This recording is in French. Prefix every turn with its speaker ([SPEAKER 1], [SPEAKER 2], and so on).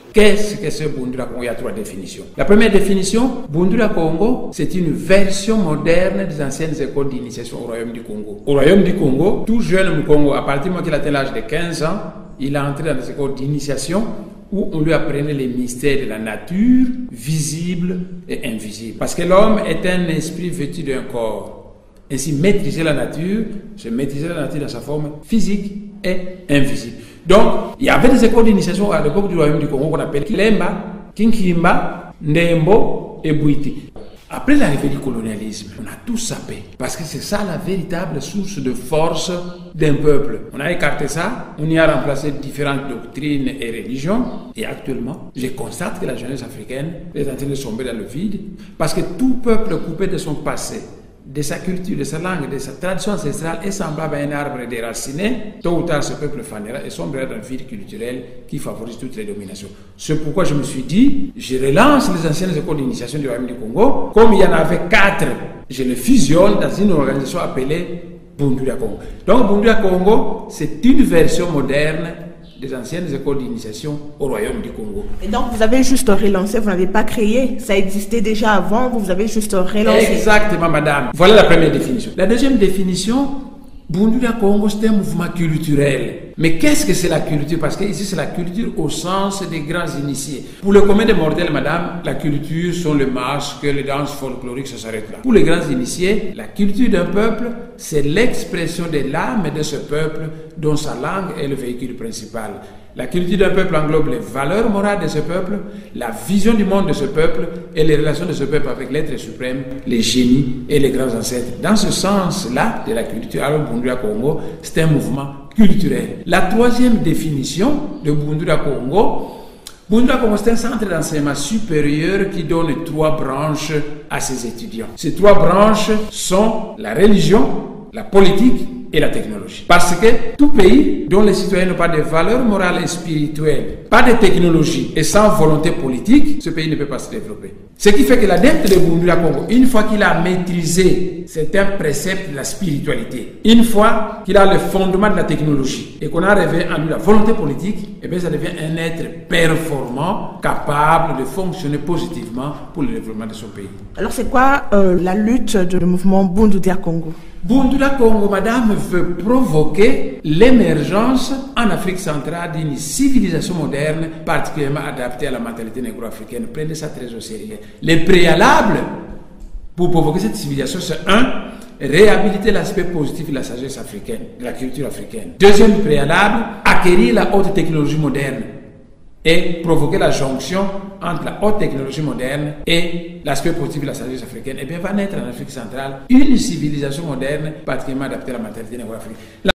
[SPEAKER 1] Qu'est-ce que c'est Bundula Congo? Il y a 3 définitions. La première définition, Bundula Congo, c'est une version moderne des anciennes écoles d'initiation au Royaume du Congo. Au Royaume du Congo, tout jeune du Congo, à partir du moment qu'il atteint l'âge de 15 ans, il est entré dans des écoles d'initiation où on lui apprenait les mystères de la nature, visible et invisible. Parce que l'homme est un esprit vêtu d'un corps. Ainsi, maîtriser la nature, c'est maîtriser la nature dans sa forme physique et invisible. Donc, il y avait des écoles d'initiation à l'époque du Royaume du Congo qu'on appelle Kilemba, Kinkimba, Ndembo et Bouiti. Après l'arrivée du colonialisme, on a tout sapé. Parce que c'est ça la véritable source de force d'un peuple. On a écarté ça, on y a remplacé différentes doctrines et religions. Et actuellement, je constate que la jeunesse africaine est en train de sombrer dans le vide. Parce que tout peuple coupé de son passé, de sa culture, de sa langue, de sa tradition ancestrale est semblable à un arbre déraciné. Tôt ou tard, ce peuple fanera et sombrera dans le vide culturel qui favorise toutes les dominations. C'est pourquoi je me suis dit, je relance les anciennes écoles d'initiation du Royaume du Congo. Comme il y en avait 4, je les fusionne dans une organisation appelée Bundula Congo. Donc Bundula Congo, c'est une version moderne des anciennes écoles d'initiation au Royaume du Congo.
[SPEAKER 2] Et donc vous avez juste relancé, vous n'avez pas créé, ça existait déjà avant, vous avez juste relancé.
[SPEAKER 1] Exactement, madame. Voilà la première définition. La deuxième définition, Bundula Congo, c'est un mouvement culturel. Mais qu'est-ce que c'est la culture? Parce que ici, c'est la culture au sens des grands initiés. Pour le commun des mortels, madame, la culture sont les masques, les danses folkloriques, ça s'arrête là. Pour les grands initiés, la culture d'un peuple, c'est l'expression de l'âme de ce peuple dont sa langue est le véhicule principal. La culture d'un peuple englobe les valeurs morales de ce peuple, la vision du monde de ce peuple et les relations de ce peuple avec l'être suprême, les génies et les grands ancêtres. Dans ce sens-là de la culture, alors Bundula Congo, c'est un mouvement culturel. La troisième définition de Bundula Congo, c'est un centre d'enseignement supérieur qui donne 3 branches à ses étudiants. Ces 3 branches sont la religion, la politique et la technologie. Parce que tout pays dont les citoyens n'ont pas de valeurs morales et spirituelles, pas de technologie et sans volonté politique, ce pays ne peut pas se développer. Ce qui fait que l'adepte de Bundula Congo, une fois qu'il a maîtrisé certains préceptes de la spiritualité, une fois qu'il a le fondement de la technologie et qu'on a réveillé en lui la volonté politique, eh bien ça devient un être performant, capable de fonctionner positivement pour le développement de son pays.
[SPEAKER 2] Alors c'est quoi la lutte du mouvement Bundula Congo?
[SPEAKER 1] Bundula Congo, madame, veut provoquer l'émergence en Afrique centrale d'une civilisation moderne particulièrement adaptée à la mentalité négro-africaine. Prenez ça très au sérieux. Les préalables pour provoquer cette civilisation, c'est 1. Réhabiliter l'aspect positif de la sagesse africaine, de la culture africaine. Deuxième préalable, acquérir la haute technologie moderne et provoquer la jonction entre la haute technologie moderne et l'aspect positif de la sagesse africaine. Et bien va naître en Afrique centrale une civilisation moderne particulièrement adaptée à la mentalité négro-africaine.